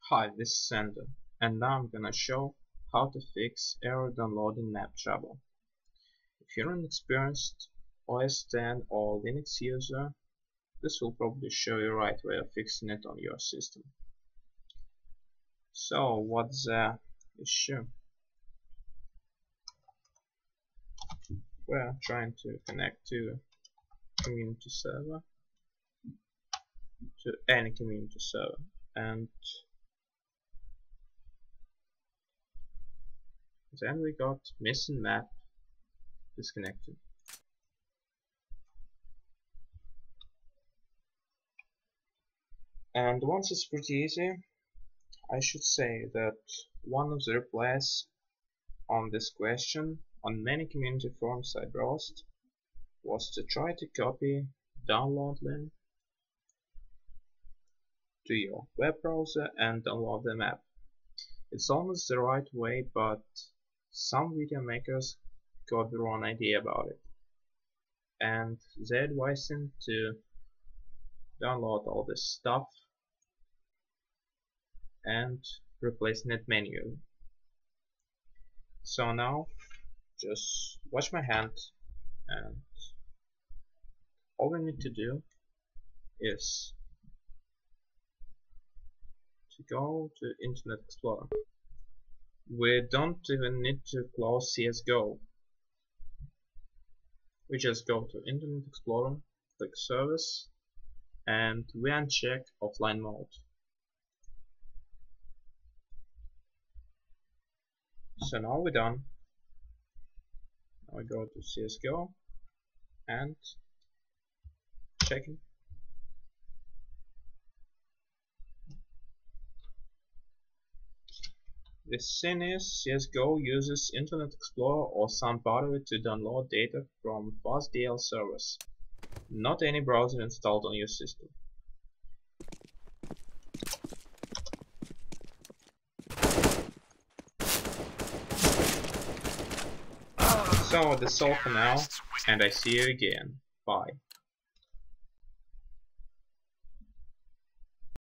Hi, this is Sander, and now I'm gonna show how to fix error downloading map trouble. If you're an experienced OS X or Linux user, this will probably show you the right way of fixing it on your system. So, what's the issue? We're trying to connect to community server, to any community server, and then we got missing map disconnected. And once it's pretty easy, I should say that one of the replies on this question on many community forums I browsed was to try to copy download link to your web browser and download the map. It's almost the right way, but some video makers got the wrong idea about it, and they advise him to download all this stuff and replacing it manually. So now just watch my hand, and all we need to do is to go to Internet Explorer. We don't even need to close CSGO. We just go to Internet Explorer, click Service, and we uncheck offline mode. So now we're done. Now we go to CSGO and checking. The thing is, CSGO uses Internet Explorer or some part of it to download data from FastDL servers, not any browser installed on your system. So that's all for now, and I see you again. Bye.